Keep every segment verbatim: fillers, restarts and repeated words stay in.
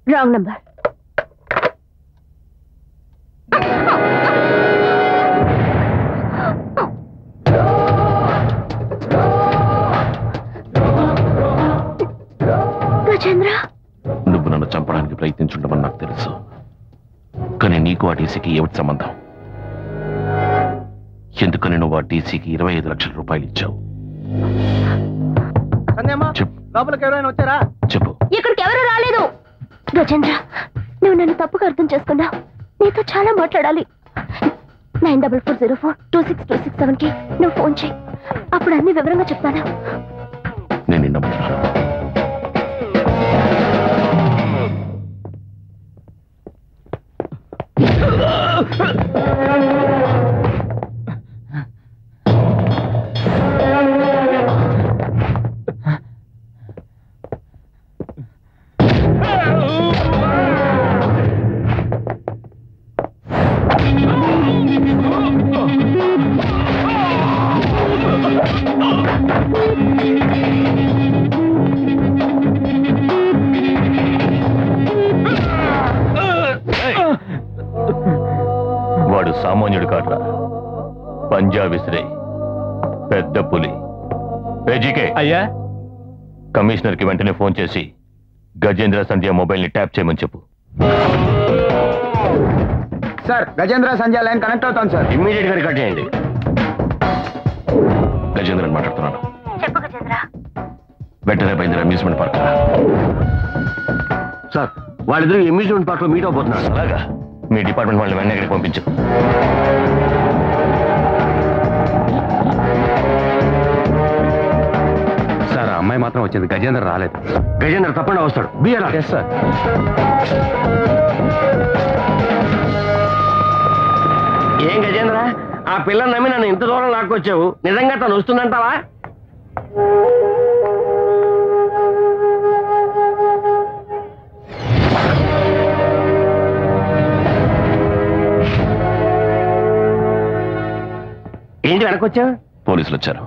Wrong number. Gajendra, నువ్వు నన్ను చంపడానికి ప్రయత్నించుంటామని నాకు తెలుసు. కానీ నీకు ఆ టీసీకి ఏమిటి సంబంధం? ఎందుకని నువ్వు ఆ టీసీకి ఇరవై ఐదు లక్షల రూపాయలు ఇచ్చావు? లోపలికి ఎవరైనా వచ్చారా? చెప్పు. ఇక్కడికి ఎవరు రాలేదు. గజేంద్ర, నువ్వు నన్ను తప్పుగా అర్థం చేసుకున్నావు. నీతో చాలా మాట్లాడాలి. Nine double four zero four two six two six seven కి నువ్వు ఫోన్ చేయి. అప్పుడు అన్ని వివరంగా చెప్తాను. నేను నమ్ముతున్నాను. వాడు సామాన్యుడు కాట్రా, పంజా విసిరే పెద్ద పులి. పేజీకే అయ్యా, కమిషనర్ కి వెంటనే ఫోన్ చేసి గజేంద్ర సంధ్య మొబైల్ ని ట్యాప్ చేయమని చెప్పు. Sir, Gajendra Sandhya line connect అవుతాను సార్. ఇమ్మీడియట్ గా రికార్డ్ చేయండి. గజేంద్ర అని మాట్లాడుతున్నాను. చెప్పు గజేంద్ర. వెంటనే బయలుదేరి అమ్యూజ్మెంట్ పార్క్. సార్, వాళ్ళిద్దరు అమ్యూజ్మెంట్ పార్క్ లో మీట్ అవబోతున్నారు. అలాగా? మీ డిపార్ట్మెంట్ వాళ్ళని వెంటనే ఇక్కడికి పంపించు. సార్, ఆ అమ్మాయి మాత్రం వచ్చింది, గజేంద్ర రాలేదు. గజేంద్ర తప్పకుండా వస్తాడు. బియ్యరా? Yes sir. ఏం గజేంద్ర, ఆ పిల్లని నమ్మి నన్ను ఇంత దూరం లాక్కొచ్చావు. నిజంగా తను వస్తుందంటావా? ఏంటి వెనకొచ్చావు? పోలీసులు వచ్చారు.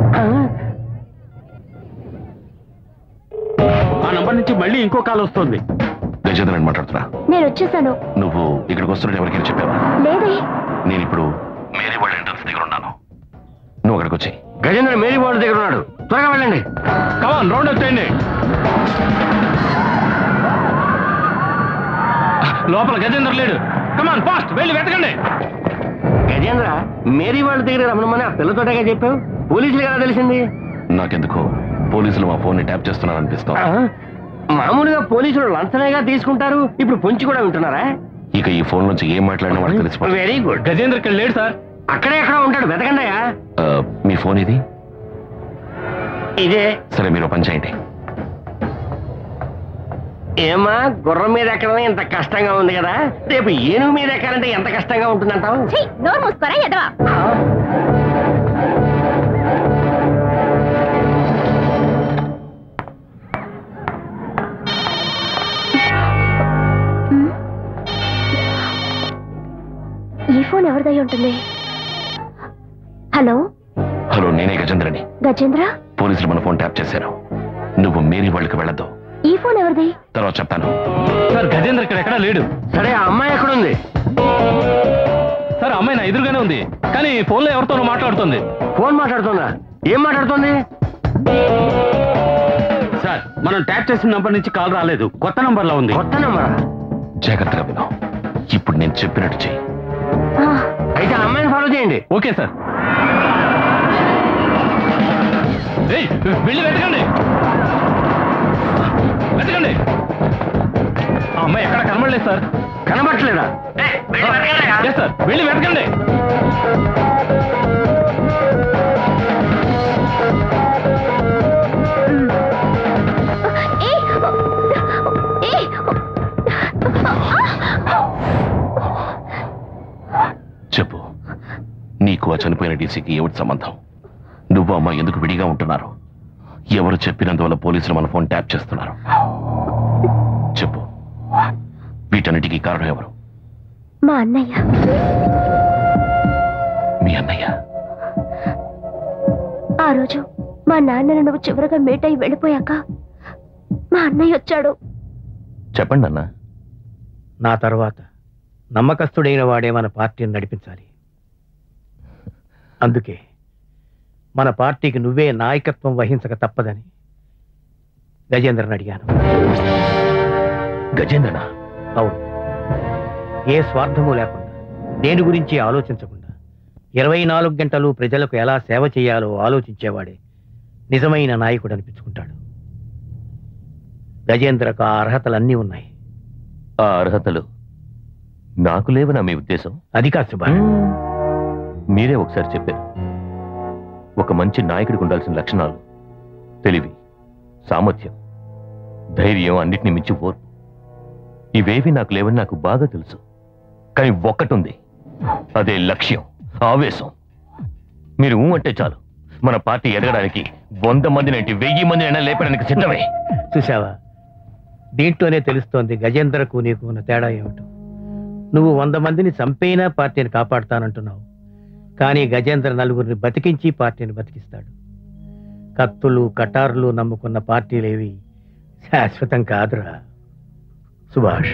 ఆ నంబర్ నుంచి మళ్ళీ ఇంకో కాల్ వస్తుంది. గజేంద్ర అని మాట్లాడుతున్నా. నేను వచ్చేసాను. నువ్వు ఇక్కడికి వస్తున్నట్టు ఎవరికైనా చెప్పావా? లేదే. నేను ఇప్పుడు మేరీ వాళ్ళ ఎంట్రన్స్ దగ్గర ఉన్నాను. నువ్వు అక్కడికి వచ్చి. గజేంద్ర మేరీ వాళ్ళ దగ్గర ఉన్నాడు, త్వరగా వెళ్ళండి. కమాన్, రౌండ్ వచ్చేయండి. లోపల గజేంద్ర లేడు. కమాన్ ఫాస్ట్, వెళ్ళి వెతకండి. గజేంద్ర, మేరీ వాళ్ళ దగ్గర రమ్మనమని ఆ పిల్లతోటగా చెప్పావు. పోలీసులు ఎలా తెలిసింది? నాకెందుకో పోలీసులు మా ఫోన్ ని ట్యాప్ చేస్తున్నారు అనిపిస్తాం. మామూలుగా పోలీసులు లంచనేగా తీసుకుంటారు, ఇప్పుడు పొంచి కూడా ఉంటున్నారా? ఇక ఈ ఫోన్ నుంచి ఏం మాట్లాడినా వాళ్ళకి తెలిసిపోతుంది. Very good. గజేంద్ర ఇక్కడ లేడు సార్. అక్కడే ఎక్కడ ఉంటాడు, వెతకండియా. మీ ఫోన్ ఇది? ఇదే. సరే, మీరు పని చేయండి. ఏమా, గుర్రం మీద ఎక్కడమే ఇంత కష్టంగా ఉంది కదా, రేపు ఏనుగు మీద ఎక్కాలంటే ఎంత కష్టంగా ఉంటుందంటావు? నోరు మూసుకోరా ఎదవా. ఈ ఫోన్ ఎవరిదై ఉంటుంది? హలో హలో, నేనే గజేంద్రని. గజేంద్ర, పోలీసులు మన ఫోన్ ట్యాప్ చేశారు. నువ్వు మేరీ వాళ్ళకి వెళ్ళొద్దు. ఈ ఫోన్ ఎవరిది? తర్వాత చెప్తాను. సార్, గజేంద్ర ఇక్కడ ఎక్కడా లేడు. సరే, ఆ అమ్మాయి ఎక్కడుంది? సార్, అమ్మాయి నా ఎదురుగానే ఉంది, కానీ ఫోన్లో ఎవరితోనో మాట్లాడుతుంది. ఫోన్ మాట్లాడుతుందా? ఏం మాట్లాడుతుంది? సార్, మనం ట్యాప్ చేసిన నంబర్ నుంచి కాల్ రాలేదు, కొత్త నంబర్ లో ఉంది. కొత్త నంబరా? జాగ్రత్తగా విను. ఇప్పుడు నేను చెప్పినట్టు చెయ్యి. అయితే ఆ అమ్మాయిని ఫాలో చేయండి. Okay sir. వెళ్ళి వెతకండి, వెతకండి. ఆ అమ్మాయి ఎక్కడ కనబడలేదు సార్. కనబట్టలేదా? సార్, వెళ్ళి వెతకండి. చెప్పు, నీకు ఆ చనిపోయిన డీసీకి ఏమిటి సంబంధం? నువ్వు అమ్మ ఎందుకు విడిగా ఉంటున్నారు? ఎవరు చెప్పినందువల్ల పోలీసులు మన ఫోన్ ట్యాప్ చేస్తున్నారు? చెప్పు, వీటన్నిటికీ కారణం ఎవరు? మా అన్నయ్య. మీ అన్నయ్య? ఆ రోజు మా నాన్నను నువ్వు చివరగా మీట్ అయి వెళ్ళిపోయాక మా అన్నయ్య వచ్చాడు. చెప్పండి అన్న. నా తర్వాత నమ్మకస్తుడైన వాడే మన పార్టీని నడిపించాలి. అందుకే మన పార్టీకి నువ్వే నాయకత్వం వహించక తప్పదని గజేంద్రని అడిగాను. గజేంద్రనా? అవును. ఏ స్వార్థము లేకుండా, దేని గురించి ఆలోచించకుండా ఇరవై నాలుగు గంటలు ప్రజలకు ఎలా సేవ చేయాలో ఆలోచించేవాడే నిజమైన నాయకుడు అనిపించుకుంటాడు. గజేంద్రకు ఆ అర్హతలన్నీ ఉన్నాయి. ఆ అర్హతలు నాకు లేవనా మీ ఉద్దేశం? అది కాదు సుభాష్. మీరే ఒకసారి చెప్పారు, ఒక మంచి నాయకుడికి ఉండాల్సిన లక్షణాలు తెలివి, సామర్థ్యం, ధైర్యం, అన్నిటినీ మించి ఓర్పు. ఇవేవి నాకు లేవని నాకు బాగా తెలుసు. కానీ ఒక్కటుంది, అదే లక్ష్యం, ఆవేశం. మీరు ఊ అంటే చాలు, మన పార్టీ ఎదగడానికి వంద మందిని ఏంటి వెయ్యి మందిని అయినా లేపడానికి సిద్ధమే. చూసావా, దీంట్లోనే తెలుస్తోంది గజేంద్రకు నీకు ఉన్న తేడా ఏమిటో. నువ్వు వంద మందిని చంపైనా పార్టీని కాపాడుతానంటున్నావు, కానీ గజేంద్ర నలుగురిని బతికించి పార్టీని బతికిస్తాడు. కత్తులు కటార్లు నమ్ముకున్న పార్టీలేవి శాశ్వతం కాదురా సుభాష్.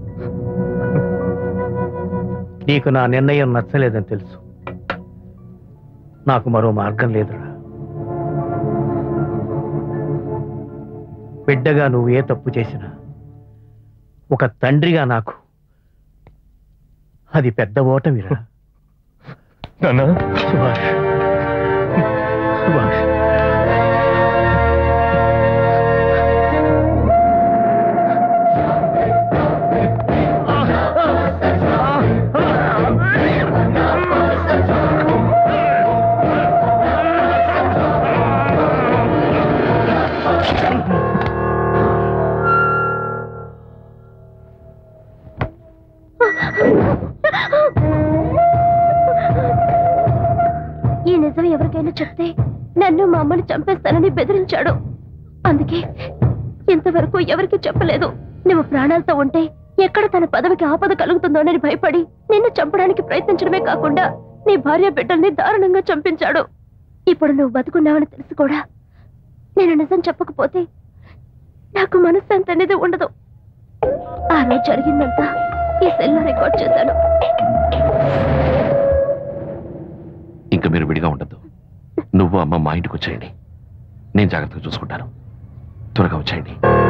నీకు నా నిర్ణయం నచ్చలేదని తెలుసు. నాకు మరో మార్గం లేదురా. బిడ్డగా నువ్వు ఏ తప్పు చేసినా ఒక తండ్రిగా నాకు అది పెద్ద ఓటమిరా. సుభాష్ సుభాష్ ఈ నిజం ఎవరికైనా చెప్తే నన్ను మా అమ్మని చంపేస్తానని బెదిరించాడు. అందుకే ఇంతవరకు ఎవరికి చెప్పలేదు. నువ్వు ప్రాణాలతో ఉంటే ఎక్కడ తన పదవికి ఆపద కలుగుతుందోనని భయపడి నిన్ను చంపడానికి ప్రయత్నించడమే కాకుండా నీ భార్య బిడ్డల్ని దారుణంగా చంపించాడు. ఇప్పుడు నువ్వు బతుకున్నావని తెలిసి కూడా నేను నిజం చెప్పకపోతే నాకు మనశ్శాంతి అనేది ఉండదు. ఆ రోజు జరిగిందంతా ఈ సెల్లో రికార్డ్ చేశాను. ఇంకా మీరు విడిగా ఉండద్దు. నువ్వు అమ్మ మా ఇంటికి వచ్చేయండి, నేను జాగ్రత్తగా చూసుకుంటాను. త్వరగా వచ్చేయండి.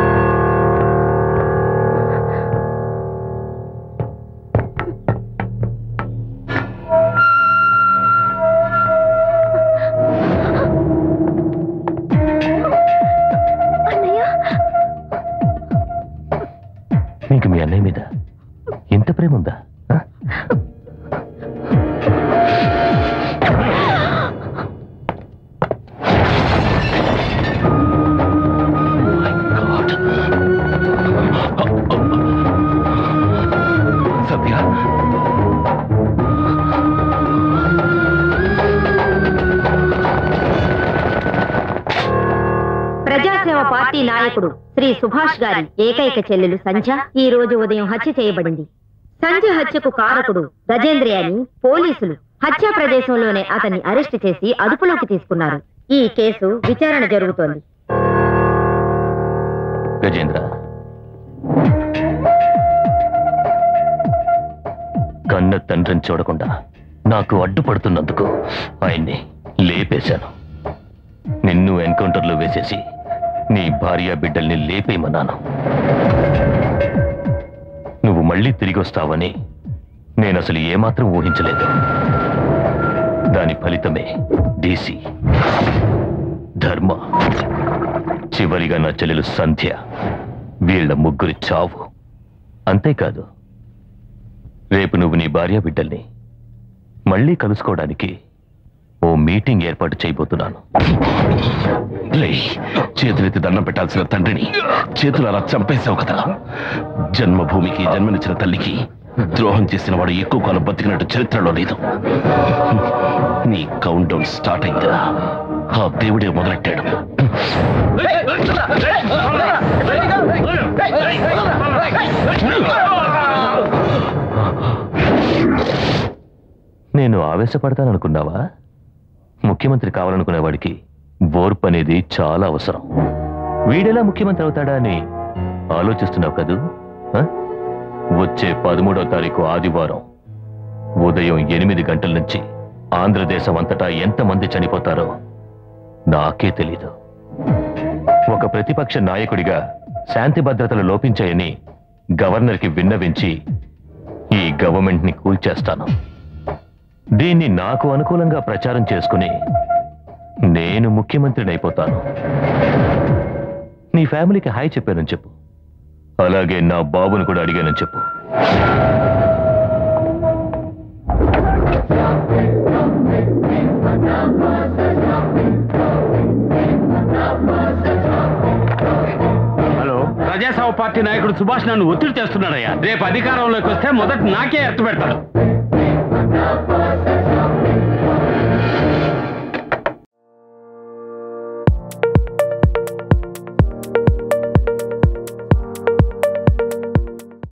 నీకు మీ అన్నయ్య మీద ఎంత ప్రేమ ఉందా? ప్రజాసేవ పార్టీ నాయకుడు శ్రీ సుభాష్ గారి ఏకైక చెల్లెలు సంధ్య ఈ రోజు ఉదయం హత్య చేయబడింది. సంధ్య హత్యకు కారకుడు గజేంద్ర అని పోలీసులు హత్యా ప్రదేశంలోనే అతన్ని అరెస్టు చేసి అదుపులోకి తీసుకున్నారు. ఈ కేసు విచారణ జరుగుతోంది. గజేంద్ర, కన్న తండ్రిని చూడకుండా నాకు అడ్డుపడుతున్నందుకు ఆయన్ని లేపేశాను. నిన్ను ఎన్కౌంటర్లో వేసేసి నీ భార్య బిడ్డల్ని లేపేయమన్నాను. నువ్వు మళ్ళీ తిరిగి వస్తావని నేను అసలు ఏమాత్రం ఊహించలేదు. దాని ఫలితమే డీసీ, ధర్మ, చివరిగా నా చెల్లెలు సంధ్య, వీళ్ల ముగ్గురి చావు. అంతేకాదు, రేపు నువ్వు నీ భార్య బిడ్డల్ని మళ్ళీ కలుసుకోవడానికి ఓ మీటింగ్ ఏర్పాటు చేయబోతున్నాను. చేతులెత్తి దండం పెట్టాల్సిన తండ్రిని చేతులు అలా చంపేశావు కదా. జన్మభూమికి జన్మనిచ్చిన తల్లికి ద్రోహం చేసిన వాడు ఎక్కువ కాలం బతికినట్టు చరిత్రలో లేదు. నీ కౌంట్ డౌన్ స్టార్ట్ అయిందా? ఆ దేవుడే మొదలెట్టాడు. నేను ఆవేశపడతాననుకున్నావా? ముఖ్యమంత్రి కావాలనుకునేవాడికి ఓర్పు అనేది చాలా అవసరం. వీడెలా ముఖ్యమంత్రి అవుతాడా అని ఆలోచిస్తున్నావు కదూ? వచ్చే పదమూడో తారీఖు ఆదివారం ఉదయం ఎనిమిది గంటల నుంచి ఆంధ్రదేశం అంతటా ఎంతమంది చనిపోతారో నాకే తెలీదు. ఒక ప్రతిపక్ష నాయకుడిగా శాంతి భద్రతలు లోపించాయని గవర్నర్కి విన్నవించి ఈ గవర్నమెంట్ ని కూల్చేస్తాను. దీన్ని నాకు అనుకూలంగా ప్రచారం చేసుకుని నేను ముఖ్యమంత్రిని అయిపోతాను. నీ ఫ్యామిలీకి హాయ్ చెప్పానని చెప్పు. అలాగే నా బాబును కూడా అడిగానని చెప్పు. హలో, ప్రజాసేవ పార్టీ నాయకుడు సుభాష్ నన్ను ఒత్తిడి చేస్తున్నాడయ్యా. రేపు అధికారంలోకి వస్తే మొదట నాకే ఎత్తు పెడతాడు.